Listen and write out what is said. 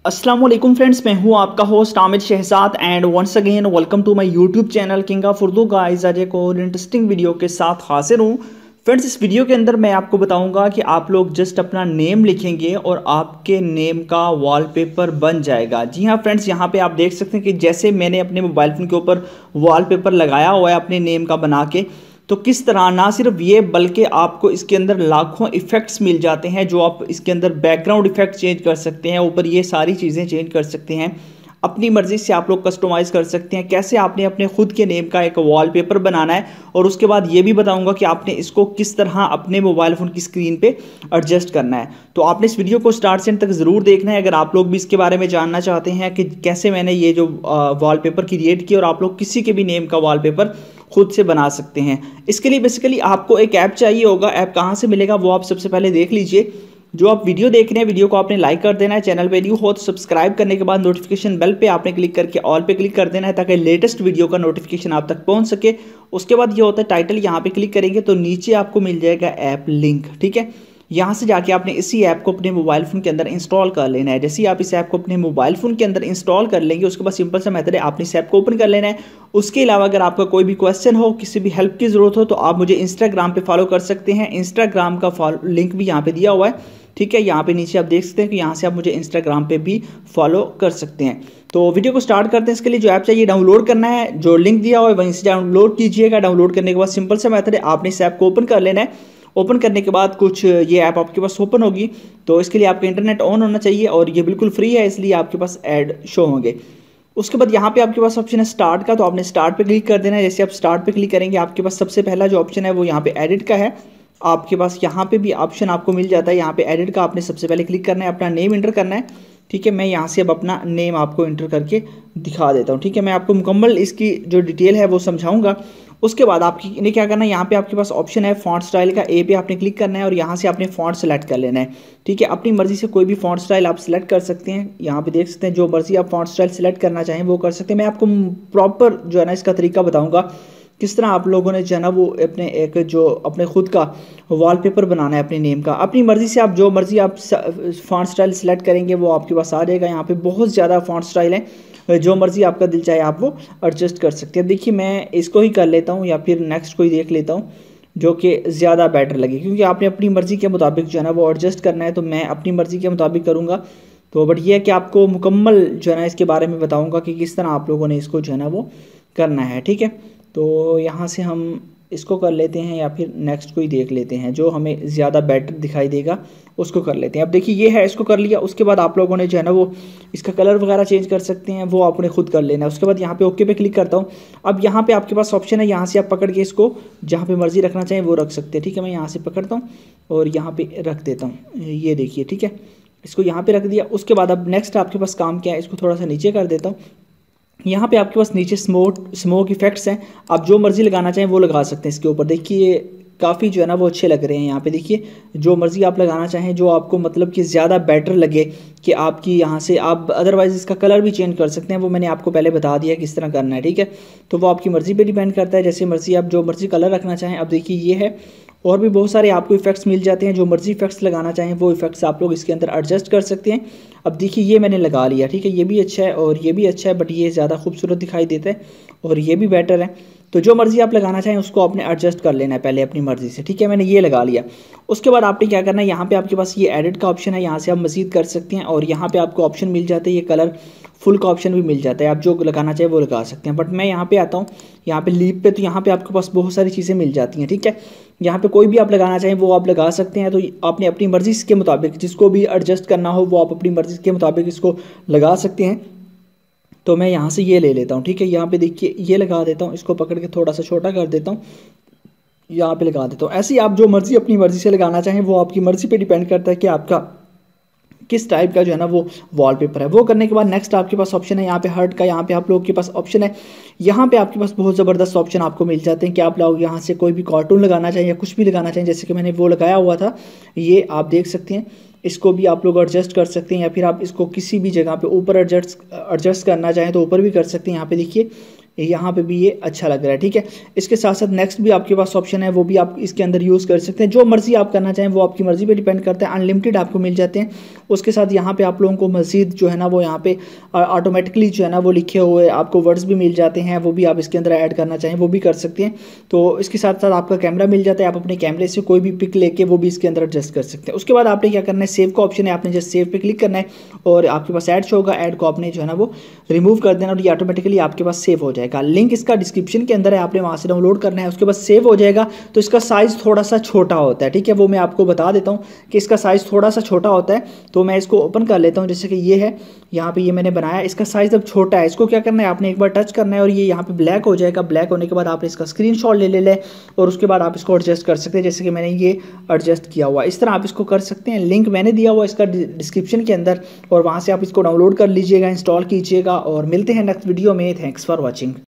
अस्सलाम वालेकुम फ्रेंड्स, मैं हूं आपका host Aamir Shahzad and once again welcome to my YouTube channel king of Urdu guys. आज एक और इंटरेस्टिंग वीडियो के साथ हाजिर हूं फ्रेंड्स। इस वीडियो के अंदर मैं आपको बताऊंगा कि आप लोग जस्ट अपना नेम लिखेंगे और आपके नेम का वॉलपेपर बन जाएगा। जी हां फ्रेंड्स, यहां पे आप देख सकते हैं कि जैसे मैंने अपने मोबाइल फ़ोन के ऊपर वॉलपेपर लगाया हुआ है अपने नेम का बना के, तो किस तरह ना सिर्फ ये बल्कि आपको इसके अंदर लाखों इफ़ेक्ट्स मिल जाते हैं जो आप इसके अंदर बैकग्राउंड इफ़ेक्ट चेंज कर सकते हैं, ऊपर ये सारी चीज़ें चेंज कर सकते हैं। अपनी मर्ज़ी से आप लोग कस्टमाइज़ कर सकते हैं कैसे आपने अपने खुद के नेम का एक वॉलपेपर बनाना है, और उसके बाद ये भी बताऊंगा कि आपने इसको किस तरह अपने मोबाइल फ़ोन की स्क्रीन पे एडजस्ट करना है। तो आपने इस वीडियो को स्टार्ट से एंड तक ज़रूर देखना है अगर आप लोग भी इसके बारे में जानना चाहते हैं कि कैसे मैंने ये जो वॉलपेपर क्रिएट किया और आप लोग किसी के भी नेम का वॉलपेपर खुद से बना सकते हैं। इसके लिए बेसिकली आपको एक ऐप चाहिए होगा। ऐप कहाँ से मिलेगा वो आप सबसे पहले देख लीजिए। जो आप वीडियो देख रहे हैं, वीडियो को आपने लाइक कर देना है, चैनल पे न्यू हो तो सब्सक्राइब करने के बाद नोटिफिकेशन बेल पे आपने क्लिक करके ऑल पे क्लिक कर देना है ताकि लेटेस्ट वीडियो का नोटिफिकेशन आप तक पहुंच सके। उसके बाद ये होता है टाइटल, यहाँ पे क्लिक करेंगे तो नीचे आपको मिल जाएगा ऐप लिंक। ठीक है, यहाँ से जाके आपने इसी ऐप को अपने मोबाइल फ़ोन के अंदर इंस्टॉल कर लेना है। जैसे ही आप इस ऐप को अपने मोबाइल फ़ोन के अंदर इंस्टॉल कर लेंगे, उसके बाद सिंपल सा मेथड है, आपने इस ऐप को ओपन कर लेना है। उसके अलावा अगर आपका कोई भी क्वेश्चन हो, किसी भी हेल्प की ज़रूरत हो, तो आप मुझे इंस्टाग्राम पे फॉलो कर सकते हैं। इंस्टाग्राम का लिंक भी यहाँ पे दिया हुआ है। ठीक है, यहाँ पे नीचे आप देख सकते हैं कि यहाँ से आप मुझे इंस्टाग्राम पे भी फॉलो कर सकते हैं। तो वीडियो को स्टार्ट करते हैं। इसके लिए जो ऐप चाहिए डाउनलोड करना है, जो लिंक दिया हुआ है वहीं से डाउनलोड कीजिएगा। डाउनलोड करने के बाद सिंपल सा मेथड है, आपने इस ऐप को ओपन कर लेना है। ओपन करने के बाद कुछ ये ऐप आपके पास ओपन होगी, तो इसके लिए आपका इंटरनेट ऑन होना चाहिए और ये बिल्कुल फ्री है, इसलिए आपके पास ऐड शो होंगे। उसके बाद यहाँ पे आपके पास ऑप्शन है स्टार्ट का, तो आपने स्टार्ट पे क्लिक कर देना है। जैसे आप स्टार्ट पे क्लिक करेंगे, आपके पास सबसे पहला जो ऑप्शन है वो यहाँ पे एडिट का है। आपके पास यहाँ पे भी ऑप्शन आपको मिल जाता है। यहाँ पे एडिट का आपने सबसे पहले क्लिक करना है, अपना नेम इंटर करना है। ठीक है, मैं यहाँ से अब अपना नेम आपको इंटर करके दिखा देता हूँ। ठीक है, मैं आपको मुकम्मल इसकी जो डिटेल है वो समझाऊंगा। उसके बाद आपकी ने क्या करना है, यहाँ पे आपके पास ऑप्शन है फॉन्ट स्टाइल का, ए पे आपने क्लिक करना है और यहाँ से आपने फॉन्ट सेलेक्ट कर लेना है। ठीक है, अपनी मर्जी से कोई भी फॉन्ट स्टाइल आप सिलेक्ट कर सकते हैं। यहाँ पे देख सकते हैं जो मर्जी आप फॉन्ट स्टाइल सिलेक्ट करना चाहें वो कर सकते हैं। मैं आपको प्रॉपर जो है ना इसका तरीका बताऊँगा किस तरह आप लोगों ने जो है ना वो अपने एक जो अपने खुद का वॉलपेपर बनाना है अपने नेम का। अपनी मर्ज़ी से आप जो मर्ज़ी आप फॉन्ट स्टाइल सेलेक्ट करेंगे वो आपके पास आ जाएगा। यहाँ पे बहुत ज़्यादा फॉन्ट स्टाइल है, जो मर्ज़ी आपका दिल चाहे आप वो एडजस्ट कर सकते हैं। देखिए मैं इसको ही कर लेता हूँ या फिर नेक्स्ट कोई देख लेता हूँ जो कि ज़्यादा बेटर लगे, क्योंकि आपने अपनी मर्ज़ी के मुताबिक जो है ना वो एडजस्ट करना है। तो मैं अपनी मर्ज़ी के मुताबिक करूँगा। तो बट ये है कि आपको मुकम्मल जो है ना इसके बारे में बताऊँगा कि किस तरह आप लोगों ने इसको जो है ना वो करना है। ठीक है, तो यहाँ से हम इसको कर लेते हैं या फिर नेक्स्ट कोई देख लेते हैं जो हमें ज़्यादा बेटर दिखाई देगा, उसको कर लेते हैं। अब देखिए ये है, इसको कर लिया। उसके बाद आप लोगों ने जो है ना वो इसका कलर वगैरह चेंज कर सकते हैं, वो आपने खुद कर लेना है। उसके बाद यहाँ पे ओके पे क्लिक करता हूँ। अब यहाँ पे आपके पास ऑप्शन है, यहाँ से आप पकड़ के इसको जहाँ पे मर्जी रखना चाहें वो रख सकते हैं। ठीक है, मैं यहाँ से पकड़ता हूँ और यहाँ पे रख देता हूँ, ये देखिए। ठीक है, इसको यहाँ पे रख दिया। उसके बाद अब नेक्स्ट आपके पास काम क्या है, इसको थोड़ा सा नीचे कर देता हूँ। यहाँ पे आपके पास नीचे स्मोक इफेक्ट्स हैं, आप जो मर्जी लगाना चाहें वो लगा सकते हैं इसके ऊपर। देखिए काफ़ी जो है ना वो अच्छे लग रहे हैं। यहाँ पे देखिए जो मर्जी आप लगाना चाहें, जो आपको मतलब कि ज़्यादा बेटर लगे कि आपकी यहाँ से आप अदरवाइज़ इसका कलर भी चेंज कर सकते हैं, वो मैंने आपको पहले बता दिया किस तरह करना है। ठीक है, तो वो आपकी मर्ज़ी पे डिपेंड करता है, जैसे मर्ज़ी आप जो मर्ज़ी कलर रखना चाहें। अब देखिए ये है, और भी बहुत सारे आपको इफेक्ट्स मिल जाते हैं, जो मर्जी इफेक्ट्स लगाना चाहें वो इफेक्ट्स आप लोग इसके अंदर एडजस्ट कर सकते हैं। अब देखिए ये मैंने लगा लिया। ठीक है, ये भी अच्छा है और ये भी अच्छा है, बट ये ज़्यादा खूबसूरत दिखाई देता है और ये भी बेटर है। तो जो मर्जी आप लगाना चाहें उसको आपने एडजस्ट कर लेना है पहले अपनी मर्जी से। ठीक है, मैंने ये लगा लिया। उसके बाद आपने क्या करना है, यहाँ पे आपके पास ये एडिट का ऑप्शन है, यहाँ से आप मज़ीद कर सकते हैं और यहाँ पे आपको ऑप्शन मिल जाते हैं, ये कलर फुल का ऑप्शन भी मिल जाता है, आप जो लगाना चाहें वो लगा सकते हैं। बट मैं यहाँ पे आता हूँ, यहाँ पे लीप पे, तो यहाँ पे आपके पास बहुत सारी चीज़ें मिल जाती हैं। ठीक है, यहाँ पे कोई भी आप लगाना चाहें वो आप लगा सकते हैं। तो आपने अपनी मर्ज़ी के मुताबिक जिसको भी एडजस्ट करना हो वो आप अपनी मर्ज़ी के मुताबिक इसको लगा सकते हैं। तो मैं यहाँ से ये ले लेता हूँ। ठीक है, यहाँ पे देखिए ये लगा देता हूँ, इसको पकड़ के थोड़ा सा छोटा कर देता हूँ, यहाँ पे लगा देता हूँ। ऐसे ही आप जो मर्ज़ी अपनी मर्ज़ी से लगाना चाहें वो आपकी मर्ज़ी पे डिपेंड करता है कि आपका किस टाइप का जो है ना वो वॉलपेपर है। वो करने के बाद नेक्स्ट आपके पास ऑप्शन है यहाँ पे हर्ट का, यहाँ पे आप लोगों के पास ऑप्शन है। यहाँ पे आपके पास बहुत ज़बरदस्त ऑप्शन आपको मिल जाते हैं कि आप लोग यहाँ से कोई भी कार्टून लगाना चाहें या कुछ भी लगाना चाहें, जैसे कि मैंने वो लगाया हुआ था, ये आप देख सकते हैं। इसको भी आप लोग एडजस्ट कर सकते हैं या फिर आप इसको किसी भी जगह पे ऊपर एडजस्ट करना चाहें तो ऊपर भी कर सकते हैं। यहाँ पे देखिए यहाँ पे भी ये अच्छा लग रहा है। ठीक है, इसके साथ साथ नेक्स्ट भी आपके पास ऑप्शन है, वो भी आप इसके अंदर यूज़ कर सकते हैं। जो मर्जी आप करना चाहें वो आपकी मर्जी पे डिपेंड करता है। अनलिमिटेड आपको मिल जाते हैं। उसके साथ यहाँ पे आप लोगों को मज़ीद जो है ना वो यहाँ पे ऑटोमेटिकली जो है ना वो लिखे हुए आपको वर्ड्स भी मिल जाते हैं, वो भी आप इसके अंदर ऐड करना चाहें वो भी कर सकते हैं। तो इसके साथ साथ आपका कैमरा मिल जाता है, आप अपने कैमरे से कोई भी पिक लेके वो भी इसके अंदर एडजस्ट कर सकते हैं। उसके बाद आपने क्या करना है, सेव का ऑप्शन है, आपने जस्ट सेव पे क्लिक करना है और आपके पास ऐड शो होगा, ऐड को आपने जो है ना वो रिमूव कर देना और ये ऑटोमेटिकली आपके पास सेव हो जाएगा। लिंक इसका डिस्क्रिप्शन के अंदर है, आपने वहाँ से डाउनलोड करना है। उसके बाद सेव हो जाएगा। तो इसका साइज़ थोड़ा सा छोटा होता है, ठीक है, वो मैं आपको बता देता हूँ कि इसका साइज़ थोड़ा सा छोटा होता है। तो मैं इसको ओपन कर लेता हूँ, जैसे कि ये है, यहाँ पे ये मैंने बनाया, इसका साइज़ अब छोटा है। इसको क्या करना है, आपने एक बार टच करना है और ये यहाँ पे ब्लैक हो जाएगा। ब्लैक होने के बाद आपने इसका स्क्रीनशॉट ले लें और उसके बाद आप इसको एडजस्ट कर सकते हैं, जैसे कि मैंने ये एडजस्ट किया हुआ। इस तरह आप इसको कर सकते हैं। लिंक मैंने दिया हुआ इसका डिस्क्रिप्शन के अंदर और वहाँ से आप इसको डाउनलोड कर लीजिएगा, इंस्टॉल कीजिएगा और मिलते हैं नेक्स्ट वीडियो में। Thanks for watching.